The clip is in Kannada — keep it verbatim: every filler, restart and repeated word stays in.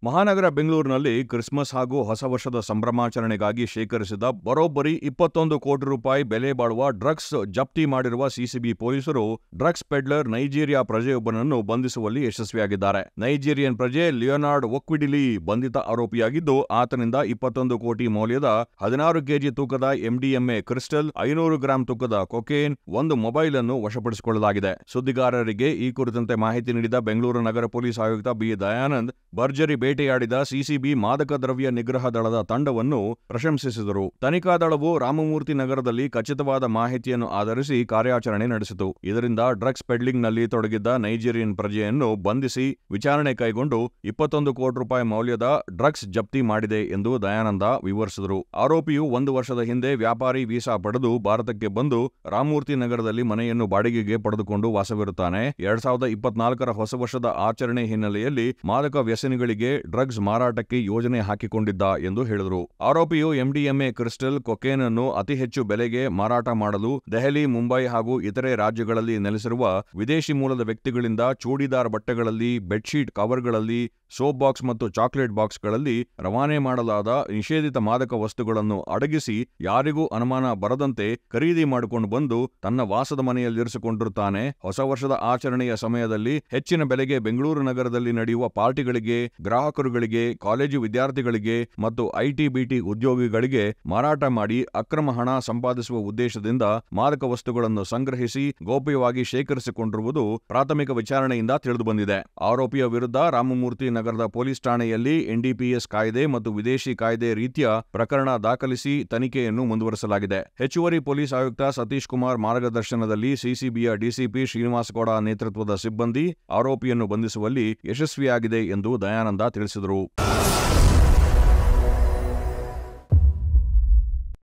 ಮಹಾನಗರ ಬೆಂಗಳೂರಿನಲ್ಲಿ ಕ್ರಿಸ್ಮಸ್ ಹಾಗೂ ಹೊಸ ವರ್ಷದ ಸಂಭ್ರಮಾಚರಣೆಗಾಗಿ ಶೇಖರಿಸಿದ ಬರೋಬ್ಬರಿ ಇಪ್ಪತ್ತೊಂದು ಕೋಟಿ ರೂಪಾಯಿ ಬೆಲೆ ಬಾಳುವ ಡ್ರಗ್ಸ್ ಜಪ್ತಿ ಮಾಡಿರುವ ಸಿಸಿಬಿ ಪೊಲೀಸರು ಡ್ರಗ್ಸ್ ಪೆಡ್ಲರ್ ನೈಜೀರಿಯಾ ಪ್ರಜೆಯೊಬ್ಬನನ್ನು ಬಂಧಿಸುವಲ್ಲಿ ಯಶಸ್ವಿಯಾಗಿದ್ದಾರೆ. ನೈಜೀರಿಯನ್ ಪ್ರಜೆ ಲಿಯೋನಾರ್ಡ್ ಒಕ್ವಿಡಿಲಿ ಬಂಧಿತ ಆರೋಪಿಯಾಗಿದ್ದು, ಆತನಿಂದ ಇಪ್ಪತ್ತೊಂದು ಕೋಟಿ ಮೌಲ್ಯದ ಹದಿನಾರು ಕೆಜಿ ತೂಕದ ಎಂಡಿಎಂಎ ಕ್ರಿಸ್ಟಲ್, ಐನೂರು ಗ್ರಾಂ ತೂಕದ ಕೊಕೇನ್, ಒಂದು ಮೊಬೈಲ್ ಅನ್ನು ವಶಪಡಿಸಿಕೊಳ್ಳಲಾಗಿದೆ. ಸುದ್ದಿಗಾರರಿಗೆ ಈ ಕುರಿತಂತೆ ಮಾಹಿತಿ ನೀಡಿದ ಬೆಂಗಳೂರು ನಗರ ಪೊಲೀಸ್ ಆಯುಕ್ತ ಬಿ ದಯಾನಂದ್, ಭರ್ಜರಿ ಬೇಟೆಯಾಡಿದ ಸಿಸಿಬಿ ಮಾದಕ ದ್ರವ್ಯ ನಿಗ್ರಹ ದಳದ ತಂಡವನ್ನು ಪ್ರಶಂಸಿಸಿದರು. ತನಿಖಾ ದಳವು ರಾಮಮೂರ್ತಿ ನಗರದಲ್ಲಿ ಖಚಿತವಾದ ಮಾಹಿತಿಯನ್ನು ಆಧರಿಸಿ ಕಾರ್ಯಾಚರಣೆ ನಡೆಸಿತು. ಇದರಿಂದ ಡ್ರಗ್ಸ್ ಪೆಡ್ಲಿಂಗ್ನಲ್ಲಿ ತೊಡಗಿದ್ದ ನೈಜೀರಿಯನ್ ಪ್ರಜೆಯನ್ನು ಬಂಧಿಸಿ ವಿಚಾರಣೆ ಕೈಗೊಂಡು ಇಪ್ಪತ್ತೊಂದು ಕೋಟಿ ರೂಪಾಯಿ ಮೌಲ್ಯದ ಡ್ರಗ್ಸ್ ಜಪ್ತಿ ಮಾಡಿದೆ ಎಂದು ದಯಾನಂದ ವಿವರಿಸಿದರು. ಆರೋಪಿಯು ಒಂದು ವರ್ಷದ ಹಿಂದೆ ವ್ಯಾಪಾರಿ ವೀಸಾ ಪಡೆದು ಭಾರತಕ್ಕೆ ಬಂದು ರಾಮಮೂರ್ತಿ ನಗರದಲ್ಲಿ ಮನೆಯನ್ನು ಬಾಡಿಗೆಗೆ ಪಡೆದುಕೊಂಡು ವಾಸವಿರುತ್ತಾನೆ. ಎರಡ್ ಸಾವಿರದ ಇಪ್ಪತ್ನಾಲ್ಕರ ಹೊಸ ವರ್ಷದ ಆಚರಣೆ ಹಿನ್ನೆಲೆಯಲ್ಲಿ ಮಾದಕ ವ್ಯಸನಿಗಳಿಗೆ ಡ್ರಗ್ಸ್ ಮಾರಾಟಕ್ಕೆ ಯೋಜನೆ ಹಾಕಿಕೊಂಡಿದ್ದ ಎಂದು ಹೇಳಿದರು. ಆರೋಪಿಯು ಎಂಡಿಎಂಎ ಕ್ರಿಸ್ಟಲ್, ಕೊಕೇನ್ ಅನ್ನು ಅತಿ ಹೆಚ್ಚು ಬೆಲೆಗೆ ಮಾರಾಟ ಮಾಡಲು ದೆಹಲಿ, ಮುಂಬೈ ಹಾಗೂ ಇತರೆ ರಾಜ್ಯಗಳಲ್ಲಿ ನೆಲೆಸಿರುವ ವಿದೇಶಿ ಮೂಲದ ವ್ಯಕ್ತಿಗಳಿಂದ ಚೂಡಿದಾರ್ ಬಟ್ಟೆಗಳಲ್ಲಿ, ಬೆಡ್ಶೀಟ್ ಕವರ್ಗಳಲ್ಲಿ, ಸೋಪ್ ಬಾಕ್ಸ್ ಮತ್ತು ಚಾಕ್ಲೇಟ್ ಬಾಕ್ಸ್ಗಳಲ್ಲಿ ರವಾನೆ ಮಾಡಲಾದ ನಿಷೇಧಿತ ಮಾದಕ ವಸ್ತುಗಳನ್ನು ಅಡಗಿಸಿ ಯಾರಿಗೂ ಅನುಮಾನ ಬರದಂತೆ ಖರೀದಿ ಮಾಡಿಕೊಂಡು ಬಂದು ತನ್ನ ವಾಸದ ಮನೆಯಲ್ಲಿರಿಸಿಕೊಂಡಿರುತ್ತಾನೆ. ಹೊಸ ವರ್ಷದ ಆಚರಣೆಯ ಸಮಯದಲ್ಲಿ ಹೆಚ್ಚಿನ ಬೆಲೆಗೆ ಬೆಂಗಳೂರು ನಗರದಲ್ಲಿ ನಡೆಯುವ ಪಾರ್ಟಿಗಳಿಗೆ, ಗ್ರಾಹಕರುಗಳಿಗೆ, ಕಾಲೇಜು ವಿದ್ಯಾರ್ಥಿಗಳಿಗೆ ಮತ್ತು ಐಟಿ ಬಿಟಿ ಉದ್ಯೋಗಿಗಳಿಗೆ ಮಾರಾಟ ಮಾಡಿ ಅಕ್ರಮ ಹಣ ಸಂಪಾದಿಸುವ ಉದ್ದೇಶದಿಂದ ಮಾದಕ ವಸ್ತುಗಳನ್ನು ಸಂಗ್ರಹಿಸಿ ಗೌಪ್ಯವಾಗಿ ಶೇಖರಿಸಿಕೊಂಡಿರುವುದು ಪ್ರಾಥಮಿಕ ವಿಚಾರಣೆಯಿಂದ ತಿಳಿದುಬಂದಿದೆ. ಆರೋಪಿಯ ವಿರುದ್ಧ ರಾಮಮೂರ್ತಿ ನಗರದ ಪೊಲೀಸ್ ಠಾಣೆಯಲ್ಲಿ ಎನ್ಡಿಪಿಎಸ್ ಕಾಯ್ದೆ ಮತ್ತು ವಿದೇಶಿ ಕಾಯ್ದೆ ರೀತಿಯ ಪ್ರಕರಣ ದಾಖಲಿಸಿ ತನಿಖೆಯನ್ನು ಮುಂದುವರೆಸಲಾಗಿದೆ. ಹೆಚ್ಚುವರಿ ಪೊಲೀಸ್ ಆಯುಕ್ತ ಸತೀಶ್ ಕುಮಾರ್ ಮಾರ್ಗದರ್ಶನದಲ್ಲಿ ಸಿಸಿಬಿಯ ಡಿಸಿಪಿ ಶ್ರೀನಿವಾಸಗೌಡ ನೇತೃತ್ವದ ಸಿಬ್ಬಂದಿ ಆರೋಪಿಯನ್ನು ಬಂಧಿಸುವಲ್ಲಿ ಯಶಸ್ವಿಯಾಗಿದೆ ಎಂದು ದಯಾನಂದ ತಿಳಿಸಿದರು.